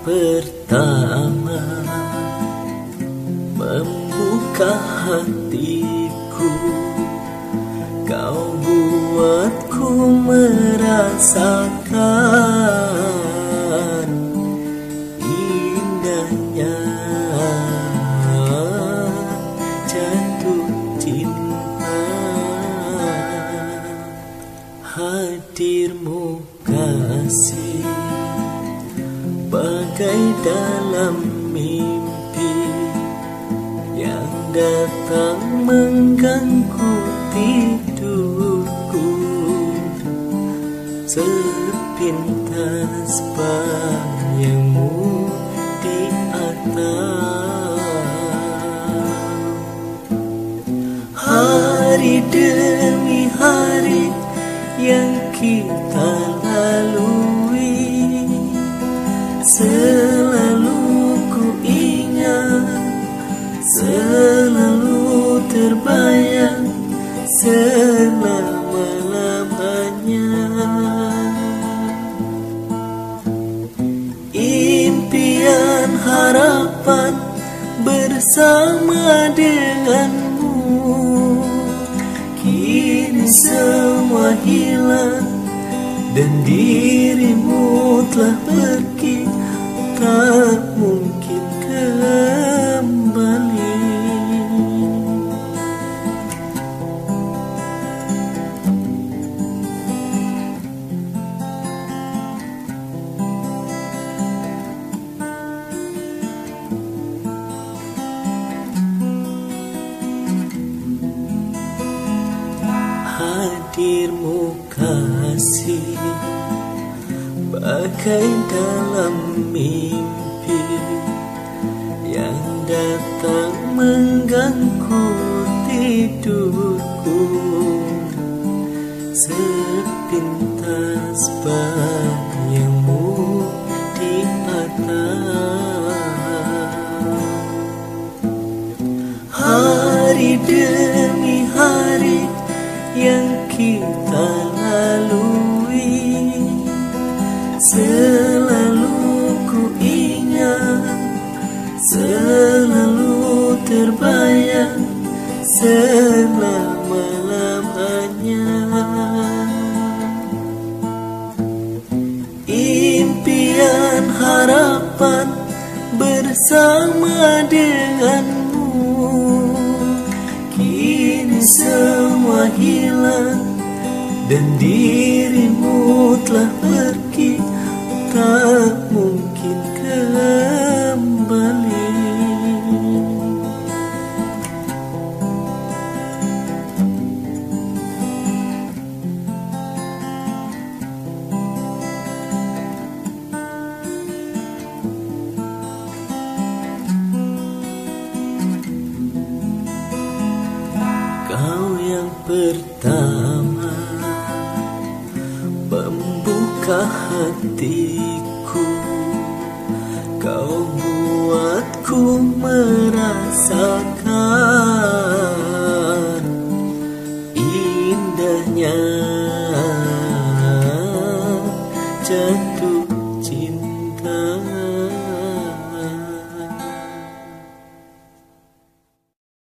pertama membuka hatiku, kau buatku merasakan indahnya jatuh cinta. Hadirmu kasih bagai dalam mimpi yang datang mengganggu tidurku, sepintas bayangmu di atap. Hari demi hari yang kita lalui, selalu ku ingat, selalu terbayang selama-lamanya. Impian harapan bersama denganmu, kini semua hilang dan dirimu telah pergi, tak mungkin kembali. Hadirmu kasih bagai dalam mimpi yang datang mengganggu tidurku, sepintas bayangmu di atap. Hari demi hari yang kita lalui, selalu ku ingat, selalu terbayang selama-lamanya. Impian harapan bersama denganmu, kini semua hilang dan dirimu telah pergi, tak mungkin kembali. Kau yang pertama membuka hatiku, kau buatku merasakan indahnya jatuh cinta.